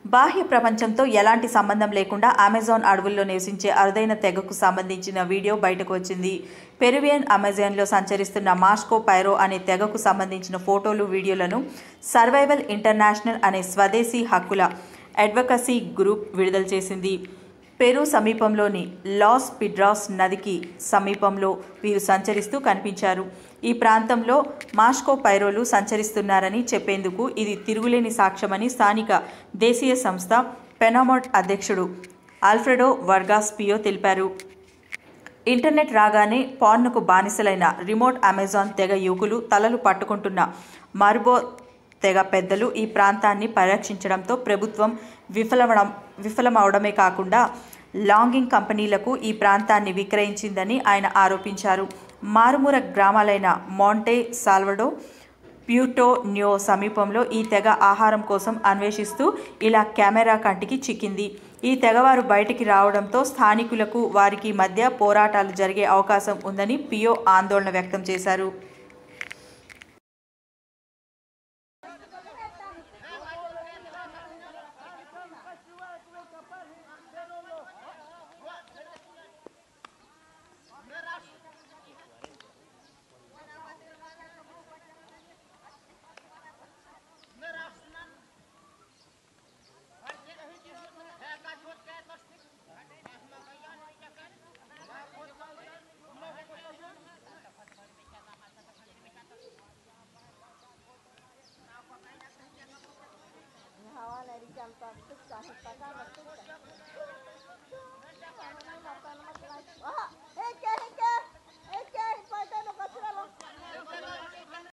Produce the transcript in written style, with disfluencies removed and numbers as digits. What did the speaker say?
బాహ్య ప్రపంచంతో ఎలాంటి సంబంధం లేకుండా అమెజాన్ అడవుల్లో నివసించే అరుదైన తెగకు సంబంధించిన వీడియో బయటకు వచ్చింది. పెరువియన్ అమెజాన్లో సంచరిస్తున్న మాస్కో పైరో అనే తెగకు సంబంధించిన ఫోటోలు, వీడియోలను సర్వైవల్ ఇంటర్నేషనల్ అనే స్వదేశీ హక్కుల అడ్వకసీ గ్రూప్ విడుదల చేసింది. పెరు సమీపంలోని లాస్ పిడ్రాస్ నదికి సమీపంలో వీరు సంచరిస్తూ కనిపించారు. ఈ ప్రాంతంలో మాస్కో పైరోలు సంచరిస్తున్నారని చెప్పేందుకు ఇది తిరుగులేని సాక్ష్యమని స్థానిక దేశీయ సంస్థ పెనామోట్ అధ్యక్షుడు ఆల్ఫ్రెడో వర్గాస్ పియో తెలిపారు. ఇంటర్నెట్ రాగానే పార్న్కు బానిసలైన రిమోట్ అమెజాన్ తెగ యువకులు తలలు పట్టుకుంటున్న మార్బో తెగ పెద్దలు ఈ ప్రాంతాన్ని పరిరక్షించడంతో ప్రభుత్వం విఫలమవడమే కాకుండా లాగింగ్ కంపెనీలకు ఈ ప్రాంతాన్ని విక్రయించిందని ఆయన ఆరోపించారు. మారుమూల గ్రామాలైన మాంటే సాల్వడో, ప్యూర్టో న్యో సమీపంలో ఈ తెగ ఆహారం కోసం అన్వేషిస్తూ ఇలా కెమెరా కంటికి చిక్కింది. ఈ తెగవారు బయటికి రావడంతో స్థానికులకు వారికి మధ్య పోరాటాలు జరిగే అవకాశం ఉందని పియో ఆందోళన వ్యక్తం చేశారు.